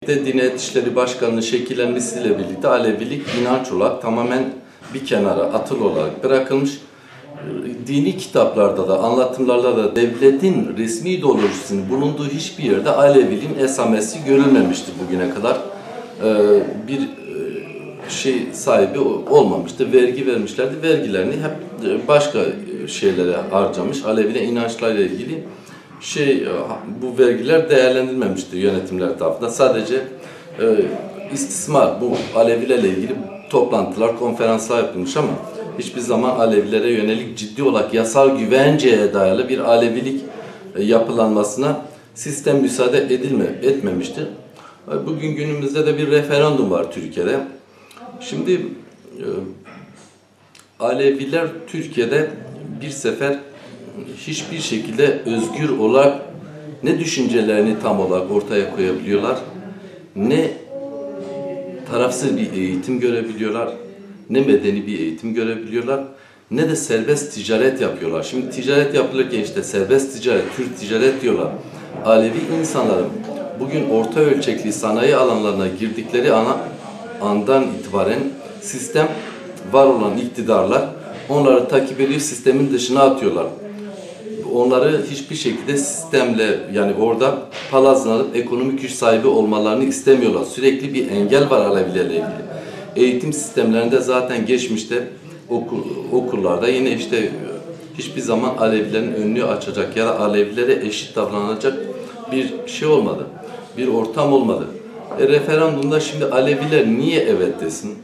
Diyanet İşleri Başkanı'nın şekillenmesiyle birlikte Alevilik inanç olarak tamamen bir kenara atıl olarak bırakılmış. Dini kitaplarda da, anlatımlarda da devletin resmi ideolojisinin bulunduğu hiçbir yerde Aleviliğin esamesi görülmemiştir bugüne kadar. Bir şey sahibi olmamıştı. Vergi vermişlerdi. Vergilerini hep başka şeylere harcamış. Aleviler inançlarla ilgili bu vergiler değerlendirilmemiştir yönetimler tarafından. Sadece istismar, bu Alevilerle ilgili toplantılar, konferanslar yapılmış ama hiçbir zaman Alevilere yönelik ciddi olarak yasal güvenceye dayalı bir Alevilik yapılanmasına sistem müsaade etmemiştir. Bugün günümüzde de bir referandum var Türkiye'de. Şimdi Aleviler Türkiye'de bir sefer hiçbir şekilde özgür olarak ne düşüncelerini tam olarak ortaya koyabiliyorlar, ne tarafsız bir eğitim görebiliyorlar, ne medeni bir eğitim görebiliyorlar, ne de serbest ticaret yapıyorlar. Şimdi ticaret yapılırken işte serbest ticaret, Türk ticaret diyorlar. Alevi insanların bugün orta ölçekli sanayi alanlarına girdikleri andan itibaren sistem, var olan iktidarlar onları takip ediyor, sistemin dışına atıyorlar. Onları hiçbir şekilde sistemle, yani orada palazlanıp ekonomik güç sahibi olmalarını istemiyorlar. Sürekli bir engel var Alevilerle ilgili. Eğitim sistemlerinde zaten geçmişte okullarda yine işte hiçbir zaman Alevilerin önünü açacak ya da Alevilere eşit davranacak bir şey olmadı. Bir ortam olmadı. Referandumda şimdi Aleviler niye evet desin?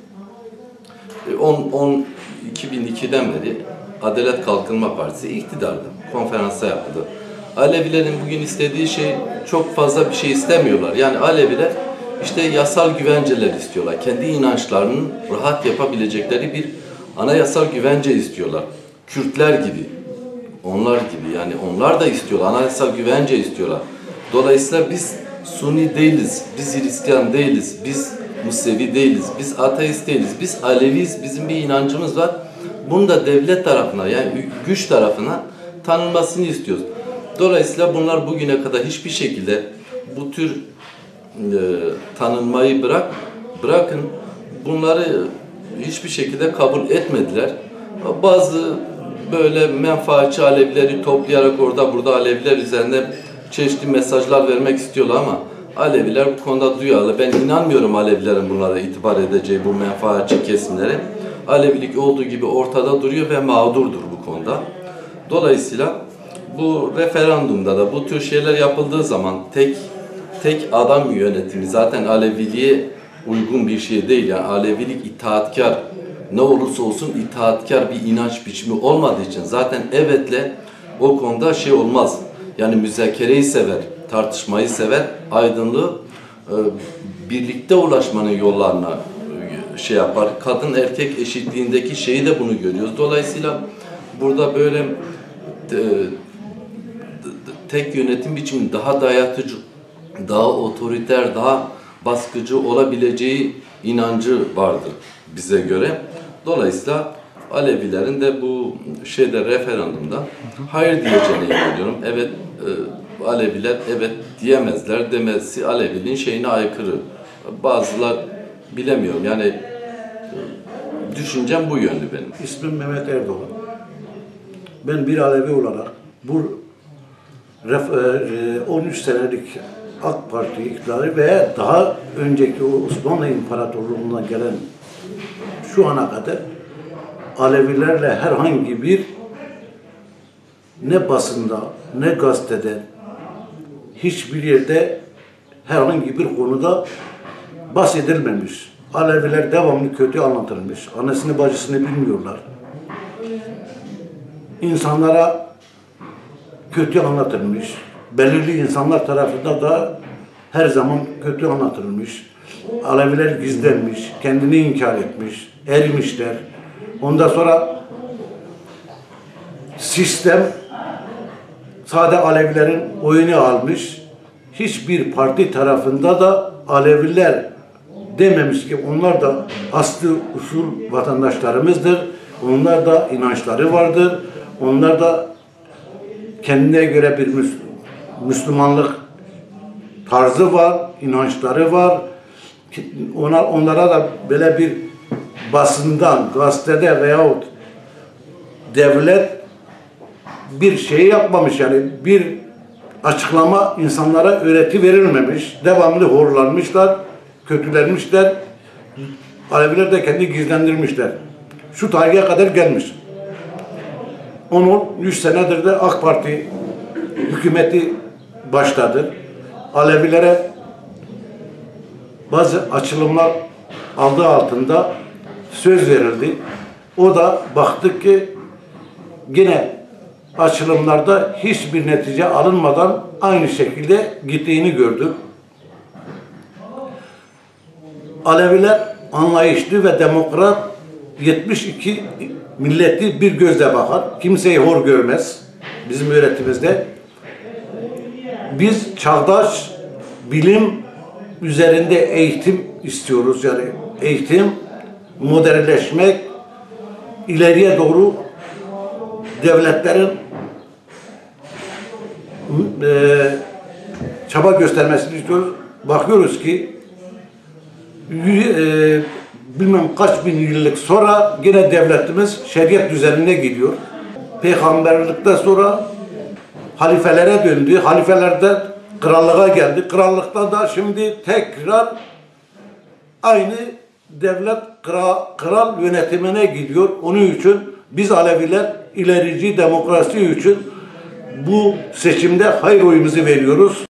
2002'den beri Adalet Kalkınma Partisi iktidarda. Konferansa yapıldı. Alevilerin bugün istediği şey, çok fazla bir şey istemiyorlar. Yani Aleviler işte yasal güvenceler istiyorlar. Kendi inançlarının rahat yapabilecekleri bir anayasal güvence istiyorlar. Kürtler gibi, onlar gibi, yani onlar da istiyorlar. Anayasal güvence istiyorlar. Dolayısıyla biz Suni değiliz, biz Hristiyan değiliz, biz Musevi değiliz, biz ateist değiliz, biz Aleviyiz, bizim bir inancımız var. Bunu da devlet tarafına, yani güç tarafına tanınmasını istiyoruz. Dolayısıyla bunlar bugüne kadar hiçbir şekilde bu tür tanınmayı bırakın, bunları hiçbir şekilde kabul etmediler. Bazı böyle menfaatçi Alevileri toplayarak orada burada Aleviler üzerinde çeşitli mesajlar vermek istiyorlar ama Aleviler bu konuda duyarlı. Ben inanmıyorum Alevilerin bunlara itibar edeceği bu menfaatçi kesimlere. Alevilik olduğu gibi ortada duruyor ve mağdurdur bu konuda. Dolayısıyla bu referandumda da bu tür şeyler yapıldığı zaman tek adam yönetimi zaten Aleviliğe uygun bir şey değil. Yani Alevilik itaatkar, ne olursa olsun itaatkar bir inanç biçimi olmadığı için zaten evetle o konuda şey olmaz. Yani müzakereyi sever, tartışmayı sever, aydınlığı birlikte ulaşmanın yollarına şey yapar. Kadın erkek eşitliğindeki şeyi de bunu görüyoruz. Dolayısıyla burada böyle tek yönetim biçimi daha dayatıcı, daha otoriter, daha baskıcı olabileceği inancı vardır bize göre. Dolayısıyla Alevilerin de bu referandumda hayır diyeceğine inanıyorum. Evet, Aleviler evet diyemezler demesi Aleviliğin şeyine aykırı. Bazılar bilemiyorum, yani düşüncem bu yönlü benim. İsmim Mehmet Erdoğan. Ben bir Alevi olarak bu 13 senelik AK Parti iktidarı ve daha önceki o Osmanlı İmparatorluğu'ndan gelen şu ana kadar Alevilerle herhangi bir ne basında ne gazetede hiçbir yerde herhangi bir konuda bahsedilmemiş. Aleviler devamlı kötü anlatılmış. Annesini bacısını bilmiyorlar. İnsanlara kötü anlatılmış. Belirli insanlar tarafından da her zaman kötü anlatılmış. Aleviler gizlenmiş, kendini inkar etmiş, erimişler. Ondan sonra sistem sade Alevilerin oyunu almış. Hiçbir parti tarafında da Aleviler dememiş ki onlar da aslı usul vatandaşlarımızdır. Onlar da inançları vardır. Onlar da kendine göre bir Müslümanlık tarzı var, inançları var. Onlara da böyle bir basından, gazetede veyahut devlet bir şey yapmamış, yani bir açıklama insanlara öğreti verilmemiş. Devamlı horlanmışlar, kötülenmişler. Aleviler de kendi gizlendirmişler. Şu tarihe kadar gelmiş. 10-13 senedir de AK Parti hükümeti başladı. Alevilere bazı açılımlar adı altında söz verildi. O da baktık ki yine açılımlarda hiçbir netice alınmadan aynı şekilde gittiğini gördük. Aleviler anlayışlı ve demokrat, 72 milleti bir gözle bakar. Kimseyi hor görmez. Bizim öğretimizde. Biz çağdaş bilim üzerinde eğitim istiyoruz. Yani eğitim, modernleşmek, ileriye doğru devletlerin çaba göstermesini istiyoruz. Bakıyoruz ki bilmem kaç bin yıllık sonra yine devletimiz şeriat düzenine gidiyor. Peygamberlikten sonra halifelere döndü. Halifelerden krallığa geldi. Krallıkta da şimdi tekrar aynı devlet kral yönetimine gidiyor. Onun için biz Aleviler ilerici demokrasi için bu seçimde hayır oyumuzu veriyoruz.